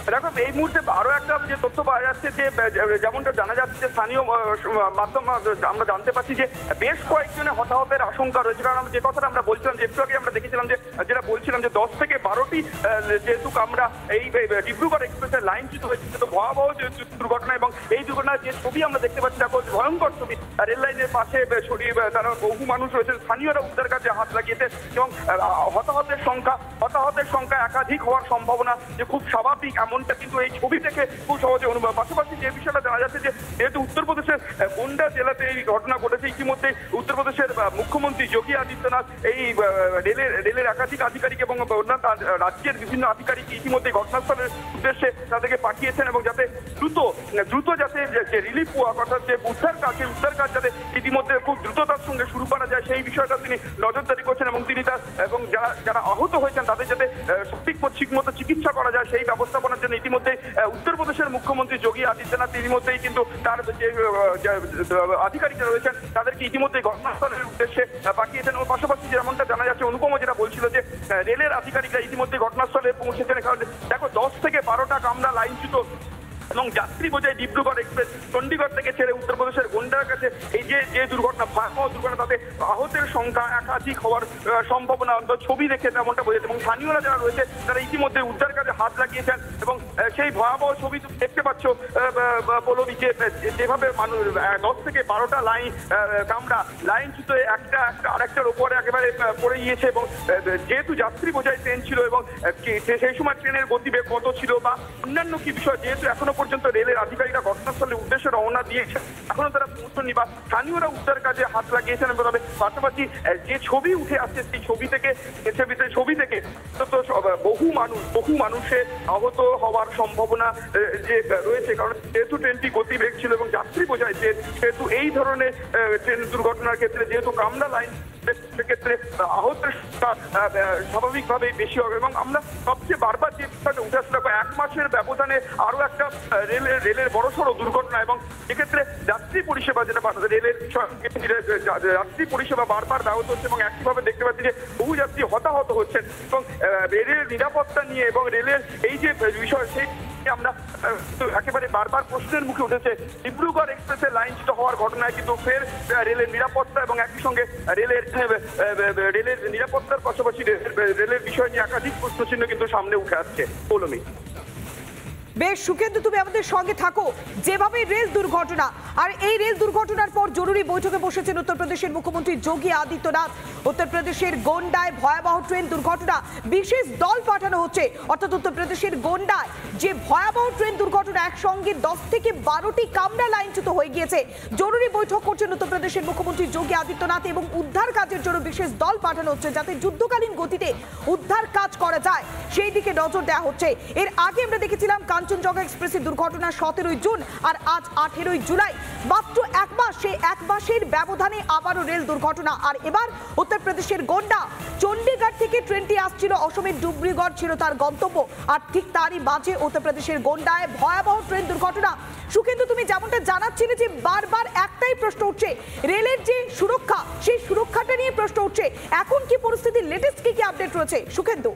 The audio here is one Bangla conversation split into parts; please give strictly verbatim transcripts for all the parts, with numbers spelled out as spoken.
দেখো এই মুহূর্তে আরো একটা যে তথ্য পাওয়া যাচ্ছে যে যেমনটা জানা যাচ্ছে যে স্থানীয় মাধ্যম আমরা জানতে পারছি যে বেশ কয়েকজনের হতাহতের আশঙ্কা রয়েছে। কারণ যে কথাটা আমরা বলছিলাম যে একটু আগে আমরা দেখেছিলাম যে যেটা বলছিলাম যে দশ থেকে বারোটি যেহেতু আমরা এই ডিব্রুগড় এক্সপ্রেসের লাইনচ্যুত হয়েছে তো ভয়াবহ যে দুর্ঘটনা এবং এই দুর্ঘটনার যে ছবি আমরা দেখতে পাচ্ছি দেখো ভয়ঙ্কর ছবি। রেল লাইনের পাশে ছড়িয়ে তারা বহু মানুষ রয়েছে, স্থানীয়রা উদ্ধার কাজে হাত লাগিয়েছে এবং হতাহতের সংখ্যা হতাহতের সংখ্যা একাধিক হওয়ার সম্ভাবনা যে খুব স্বাভাবিক এমনটা কিন্তু এই ছবি থেকে খুব সহজে অনুভব। পাশাপাশি যে বিষয়টা জানা যাচ্ছে যে যেহেতু উত্তরপ্রদেশের গোন্ডা জেলাতে এই ঘটনা ঘটেছে, ইতিমধ্যে উত্তরপ্রদেশের মুখ্যমন্ত্রী যোগী আদিত্যনাথ এই রেলের রেলের একাধিক আধিকারিক এবং রাজ্যের বিভিন্ন আধিকারিক ইতিমধ্যে ঘটনাস্থলের উদ্দেশ্যে তাদেরকে পাঠিয়েছেন এবং যাতে দ্রুত দ্রুত যাতে যে রিলিফ অর্থাৎ যে উদ্ধার কাজ সেই উদ্ধার কাজ যাতে ইতিমধ্যে খুব দ্রুততার সঙ্গে শুরু করা যায় সেই বিষয়টা তিনি নজরদারি করছেন এবং তিনি তার এবং যারা যারা আহত হয়েছেন তাদের যাতে সঠিক ঠিক মতো চিকিৎসা করা যায় সেই ব্যবস্থাপনার জন্য ইতিমধ্যে উত্তরপ্রদেশের মুখ্যমন্ত্রী যোগী আদিত্যনাথ ইতিমধ্যেই কিন্তু তার যে আধিকারিকরা রয়েছেন তাদেরকে ইতিমধ্যে ঘটনাস্থলের উদ্দেশ্যে পাঠিয়েছেন। এবং পাশাপাশি যেমনটা জানা যাচ্ছে অনুপম যেটা বলছিল যে রেলের আধিকারিকরা ইতিমধ্যে ঘটনাস্থলে পৌঁছেছেন। কারণ দেখো দশ থেকে বারোটা কামরা লাইনচ্যুত এবং যাত্রী বোঝাই ডিব্রুগড় এক্সপ্রেস চণ্ডীগড় থেকে ছেড়ে উত্তরপ্রদেশের গোন্ডার কাছে এই যে যে দুর্ঘটনা ভয়াবহ দুর্ঘটনা তাতে আহতের সংখ্যা একাধিক হওয়ার সম্ভাবনা ছবি দেখে তেমনটা বোঝাচ্ছে এবং স্থানীয়রা যারা রয়েছে তারা ইতিমধ্যে উদ্ধার কাজে হাত লাগিয়েছেন এবং সেই ভয়াবহ ছবি দেখতে পাচ্ছ পল্লবী যে যেভাবে মানুষ দশ থেকে বারোটা লাইন কামরা লাইনচ্যুত একটা একটা আরেকটার ওপরে একেবারে পড়ে গিয়েছে এবং যেহেতু যাত্রী বোঝাই ট্রেন ছিল এবং সেই সময় ট্রেনের গতিবেগ কত ছিল বা অন্যান্য কি বিষয় যেহেতু এখনো পর্যন্ত রেলের আধিকারিকরা ঘটনাস্থলের উদ্দেশ্যে রওনা দিয়েছেন এখনো তারা পৌঁছননি বা স্থানীয়রা উদ্ধার কাজে হাত লাগিয়েছেন। তবে পাশাপাশি যে ছবি উঠে আসছে সেই ছবি থেকে ছবি থেকে বহু মানুষ বহু মানুষের আহত হওয়ার সম্ভাবনা যে রয়েছে। কারণ যেহেতু ট্রেনটি গতিবেগ ছিল এবং যাত্রী বোঝায় যে সেহেতু এই ধরনের ট্রেন দুর্ঘটনার ক্ষেত্রে যেহেতু কামরা লাইন সেক্ষেত্রে আহতের স্বাভাবিকভাবেই বেশি হবে এবং আমরা সবচেয়ে বারবার যে বিষয়টা উঠে আসলে এক মাসের ব্যবধানে আরো একটা রেলের রেলের বড়সড় দুর্ঘটনা এবং এক্ষেত্রে যাত্রী পরিষেবা যেটা রেলের যাত্রী পরিষেবা বারবার ব্যাহত হচ্ছে এবং একইভাবে দেখতে পাচ্ছি যে বহু যাত্রী হতাহত হচ্ছেন এবং রেলের নিরাপত্তা নিয়ে এবং রেলের এই যে বিষয় সেই আমরা একেবারে বারবার প্রশ্নের মুখে উঠেছে। ডিব্রুগড় এক্সপ্রেসের লাইনচ্যুত হওয়ার ঘটনায় কিন্তু ফের রেলের নিরাপত্তা এবং একই সঙ্গে রেলের রেলের নিরাপত্তার পাশাপাশি রেলের বিষয় নিয়ে একাধিক প্রশ্নচিহ্ন কিন্তু সামনে উঠে আসছে। পৌলমী বেশ সুখেন্দু তুমি আমাদের সঙ্গে থাকো। যেভাবে রেল দুর্ঘটনা আর এই রেল দুর্ঘটনার পর জরুরি বৈঠকে বসেছেন উত্তরপ্রদেশের মুখ্যমন্ত্রী যোগী আদিত্যনাথ। উত্তরপ্রদেশের গোন্ডায় ভয়াবহ ট্রেন দুর্ঘটনা, বিশেষ দল পাঠানো হচ্ছে অর্থাৎ উত্তরপ্রদেশের গোন্ডায় যে ভয়াবহ ট্রেন দুর্ঘটনা একসঙ্গে দশ থেকে বারোটি কামরা লাইনচ্যুত হয়ে গিয়েছে। জরুরি বৈঠক করছেন উত্তরপ্রদেশের মুখ্যমন্ত্রী যোগী আদিত্যনাথ এবং উদ্ধার কাজের জন্য বিশেষ দল পাঠানো হচ্ছে যাতে যুদ্ধকালীন গতিতে উদ্ধার কাজ করা যায় সেই দিকে নজর দেওয়া হচ্ছে। এর আগে আমরা দেখেছিলাম কাঞ্চনজঙ্ঘা এক্সপ্রেসের দুর্ঘটনা সতেরোই জুন আর আজ আঠেরোই জুলাই, মাত্র এক মাস, সেই এক মাসের ব্যবধানে আবারও রেল দুর্ঘটনা। আর এবার উত্তরপ্রদেশের গোন্ডা চণ্ডীগড় থেকে ট্রেনটি আসছিল, অসমের ডিব্রুগড় ছিল তার গন্তব্য আর ঠিক তারই মাঝে উত্তরপ্রদেশের গোন্ডায় ভয়াবহ ট্রেন দুর্ঘটনা। সুখেন্দু তুমি যেমনটা জানাচ্ছিলে যে বারবার একটাই প্রশ্ন উঠছে রেলের যে সুরক্ষা সেই সুরক্ষাটা নিয়ে প্রশ্ন উঠছে। এখন কি পরিস্থিতি, লেটেস্ট কি কি আপডেট রয়েছে সুখেন্দু?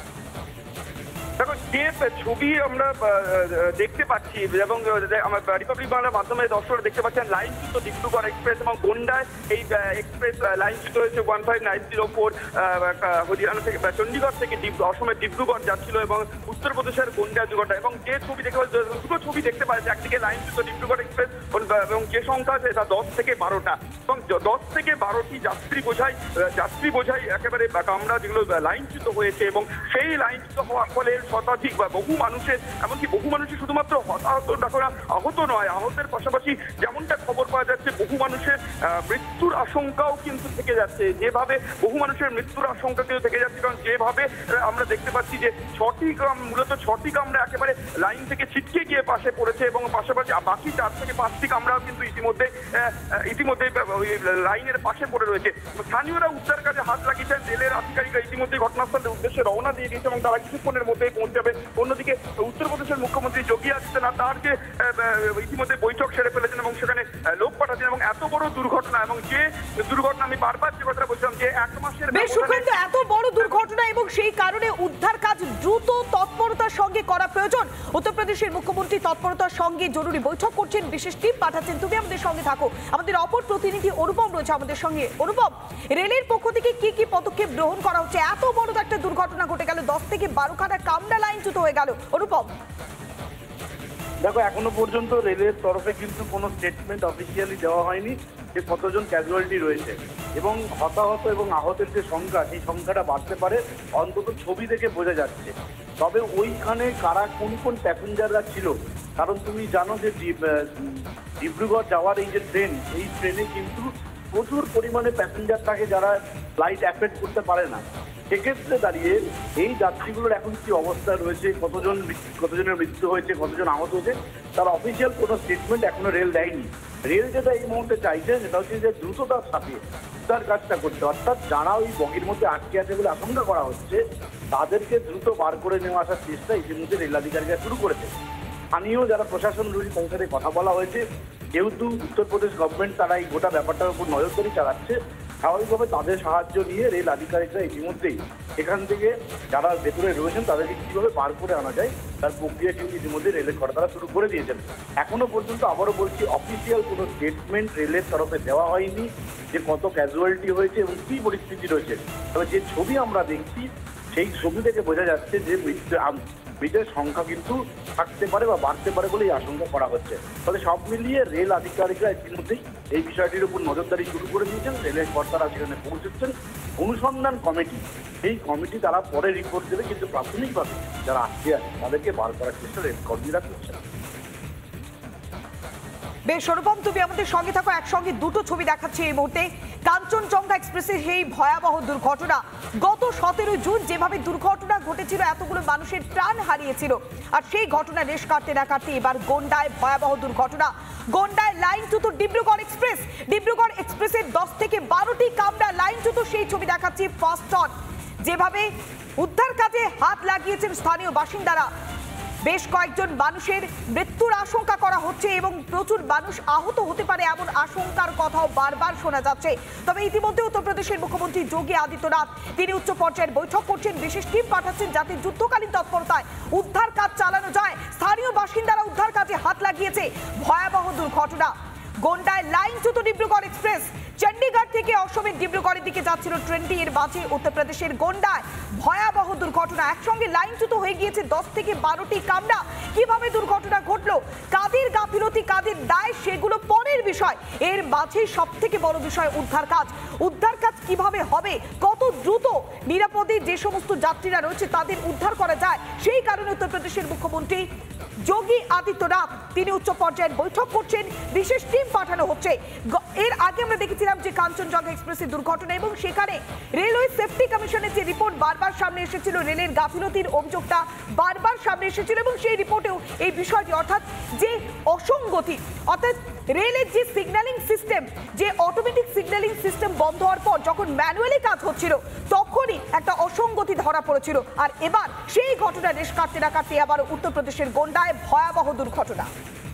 দেখো যে ছবি আমরা দেখতে পাচ্ছি এবং আমার রিপাবলিক বাংলার মাধ্যমে দর্শকরা দেখতে পাচ্ছেন লাইনচ্যুত ডিব্রুগড় এক্সপ্রেস এবং গোন্ডায় এই এক্সপ্রেস লাইনচ্যুত হয়েছে one five nine zero four Haryana থেকে চণ্ডীগড় থেকে অসমের ডিব্রুগড় যাচ্ছিল এবং উত্তরপ্রদেশের গোন্ডা দুর্ঘটনা এবং যে ছবি দেখতে পাচ্ছি দুটো ছবি দেখতে পাচ্ছি একদিকে লাইনচ্যুত ডিব্রুগড় এক্সপ্রেস এবং যে সংখ্যা আছে তা দশ থেকে বারোটা এবং দশ থেকে বারোটি যাত্রী বোঝাই যাত্রী বোঝাই একেবারে কামরা যেগুলো লাইনচ্যুত হয়েছে এবং সেই লাইনচ্যুত হওয়ার ফলে শতাধিক বা বহু মানুষের এমনকি বহু মানুষের শুধুমাত্র হতাহত দেখো না আহত নয়, আহতের পাশাপাশি যেমনটা খবর পাওয়া যাচ্ছে বহু মানুষের মৃত্যুর আশঙ্কাও কিন্তু থেকে যাচ্ছে। যেভাবে বহু মানুষের মৃত্যুর আশঙ্কা কিন্তু থেকে যাচ্ছে কারণ যেভাবে আমরা দেখতে পাচ্ছি যে ছটি মূলত ছটি কামরা একেবারে লাইন থেকে ছিটকে গিয়ে পাশে পড়েছে এবং পাশাপাশি বাকি চার থেকে পাঁচটি কামরাও কিন্তু ইতিমধ্যে ইতিমধ্যে লাইনের পাশে পড়ে রয়েছে। স্থানীয়রা উদ্ধার কাজে হাত লাগিয়েছেন, রেলের আধিকারিকরা ইতিমধ্যে ঘটনাস্থলের উদ্দেশ্যে রওনা দিয়ে দিয়েছে এবং তারা কিছুক্ষণের মধ্যেই পৌঁছাবে। অন্যদিকে উত্তরপ্রদেশের মুখ্যমন্ত্রী যোগী আদিত্যনাথ তার যে ইতিমধ্যে বৈঠক সেরে ফেলেছেন এবং সেখানে লোক পাঠাচ্ছেন এবং এত বড় দুর্ঘটনা এবং যে দুর্ঘটনা আমি বারবার যে কথাটা বলছিলাম যে এক মাসের এত বড় দুর্ঘটনা এবং সেই কারণে উদ্ধার কাজ দ্রুত তৎপরতার সঙ্গে করা প্রয়োজন। উত্তরপ্রদেশের মুখ্যমন্ত্রী তৎপরতার সঙ্গে জরুরি বৈঠক করছেন, বিশেষ টিম পাঠাচ্ছেন। তুমি আমাদের সঙ্গে থাকো। আমাদের অপর প্রতিনিধি অনুপম রয়েছে আমাদের সঙ্গে। অনুপম, রেলের পক্ষ থেকে কি কি পদক্ষেপ গ্রহণ করা হচ্ছে? এত বড় একটা দুর্ঘটনা ঘটে গেল, দশ থেকে বারো খানা কামরা লাইনচ্যুত হয়ে গেল। অনুপম, দেখো, এখনো পর্যন্ত রেলের তরফে কিন্তু কোনো স্টেটমেন্ট অফিসিয়ালি দেওয়া হয়নি যে কতজন ক্যাজুয়ালিটি রয়েছে এবং হতাহত এবং আহতের যে সংখ্যা, সেই সংখ্যাটা বাড়তে পারে, অন্তত ছবি দেখে বোঝা যাচ্ছে। তবে ওইখানে কারা কোন কোন প্যাসেঞ্জাররা ছিল, কারণ তুমি জানো যে ডিব্রুগড় যাওয়ার এই যে ট্রেন, এই ট্রেনে কিন্তু প্রচুর পরিমাণে প্যাসেঞ্জার থাকে যারা ফ্লাইট অ্যাফেক্ট করতে পারে না। সেক্ষেত্রে দাঁড়িয়ে এই যাত্রীগুলোর এখন কি অবস্থা রয়েছে, কতজন কতজনের মৃত্যু হয়েছে, কতজন আহত হয়েছে, তার অফিসিয়াল কোনো স্টেটমেন্ট এখনো রেল দেয়নি। রেল যেটা এই মুহূর্তে চাইছে সেটা হচ্ছে যে দ্রুততার সাথে উদ্ধার কাজটা করতে, অর্থাৎ যারা ওই বগির মধ্যে আটকে আছে বলে আশঙ্কা করা হচ্ছে তাদেরকে দ্রুত বার করে নেওয়া আসার চেষ্টা ইতিমধ্যে রেল আধিকারিকরা শুরু করেছে। স্থানীয় যারা প্রশাসন রয়েছে তাদের সাথে কথা বলা হয়েছে। যেহেতু উত্তরপ্রদেশ গভর্নমেন্ট তারা এই গোটা ব্যাপারটার উপর নজরদারি চালাচ্ছে, স্বাভাবিকভাবে তাদের সাহায্য নিয়ে রেল আধিকারিকরা ইতিমধ্যেই এখান থেকে যারা ভেতরে রয়েছেন তাদেরকে কীভাবে বার করে আনা যায় তার প্রক্রিয়া কিন্তু ইতিমধ্যে রেলের কর্তারা শুরু করে দিয়েছেন। এখনো পর্যন্ত আবারও বলছি, অফিসিয়াল কোনো স্টেটমেন্ট রেলের তরফে দেওয়া হয়নি যে কত ক্যাজুয়ালিটি হয়েছে এবং কী পরিস্থিতি রয়েছে। তবে যে ছবি আমরা দেখছি সেই ছবি থেকে বোঝা যাচ্ছে যে মৃতের সংখ্যা কিন্তু থাকতে পারে বা বাড়তে পারে বলেই আশঙ্কা করা হচ্ছে। তবে সব মিলিয়ে রেল আধিকারিকরা ইতিমধ্যেই এই বিষয়টির উপর নজরদারি শুরু করে দিয়েছেন। রেলের কর্তারা সেখানে পৌঁছেছেন। অনুসন্ধান কমিটি, এই কমিটি তারা পরে রিপোর্ট দেবে, কিন্তু প্রাথমিকভাবে যারা আটকে আছে তাদেরকে বার করার চেষ্টা রেল কর্মীরা করছেন। বেশ অনুপম, তুমি আমাদের সঙ্গে থাকো। একসঙ্গে দুটো ছবি দেখাচ্ছি এই মুহূর্তে। কাঞ্চনজঙ্ঘা এক্সপ্রেসের সেই ভয়াবহ দুর্ঘটনা, গত সতেরোই জুন যেভাবে দুর্ঘটনা ঘটেছিল, এতগুলো মানুষের প্রাণ হারিয়েছিল, আর সেই ঘটনা রেশ কাটতে না কাটতে এবার গন্ডায় ভয়াবহ দুর্ঘটনা। গন্ডায় লাইনচ্যুত ডিব্রুগড় এক্সপ্রেস, ডিব্রুগড় এক্সপ্রেসের দশ থেকে বারোটি কামরা লাইনচ্যুত, সেই ছবি দেখাচ্ছি ফার্স্ট অন। যেভাবে উদ্ধার কাজে হাত লাগিয়েছেন স্থানীয় বাসিন্দারা, বেশ কয়েকজন মানুষের মৃত্যুর আশঙ্কা করা হচ্ছে এবং প্রচুর মানুষ আহত হতে পারে এমন আশঙ্কার কথাও বারবার শোনা যাচ্ছে। তবে ইতিমধ্যে উত্তরপ্রদেশের মুখ্যমন্ত্রী যোগী আদিত্যনাথ তিনি উচ্চ পর্যায়ের বৈঠক করছেন, বিশেষ টিম পাঠাচ্ছেন যাতে যুদ্ধকালীন তৎপরতায় উদ্ধার কাজ চালানো যায়। স্থানীয় বাসিন্দারা উদ্ধার কাজে হাত লাগিয়েছে। ভয়াবহ দুর্ঘটনা, গন্ডায় লাইনচ্যুত ডিব্রুগড় এক্সপ্রেস। চণ্ডীগড় থেকে অসমের ডিব্রুগড়ের দিকে যাচ্ছিল ট্রেনটি, এর মাঝে উত্তরপ্রদেশের গন্ডায় ভয়াবহ দুর্ঘটনা। একসঙ্গে লাইনচ্যুত হয়ে গিয়েছে দশ থেকে বারোটি কামরা। কিভাবে দুর্ঘটনা ঘটলো, কাদের গাফিলতি, কাদের দায়, সেগুলো পরের বিষয়। এর মাঝে সব থেকে বড় বিষয় উদ্ধার কাজ। উদ্ধার কাজ কিভাবে হবে, কত দ্রুত নিরাপদে যে সমস্ত যাত্রীরা রয়েছে তাদের উদ্ধার করা যায়, সেই কারণে উত্তরপ্রদেশের মুখ্যমন্ত্রী যোগী আদিত্যনাথ তিনি উচ্চ পর্যায়ের বৈঠক করছেন, বিশেষ টিম পাঠানো হচ্ছে। এর আগে আমরা দেখেছিলাম যে কাঞ্চনজঙ্ঘা এক্সপ্রেসের দুর্ঘটনা এবং সেখানে রেলওয়ে সেফটি কমিশনের যে রিপোর্ট বারবার সামনে এসেছিল, রেলের গাফিলতির অভিযোগটা বারবার সামনে এসেছিল এবং সেই রিপোর্টেও এই বিষয়টি, অর্থাৎ যে অসঙ্গতি, অর্থাৎ রেলের যে সিগন্যালিং সিস্টেম, যে অটোমেটিক সিগন্যালিং সিস্টেম বন্ধ হওয়ার পর যখন ম্যানুয়ালি কাজ হচ্ছিল তখনই একটা অসঙ্গতি ধরা পড়েছিল। আর এবার সেই ঘটনা রেশ কাটতে না কাটতে আবার উত্তরপ্রদেশের গন্ডায় ভয়াবহ দুর্ঘটনা।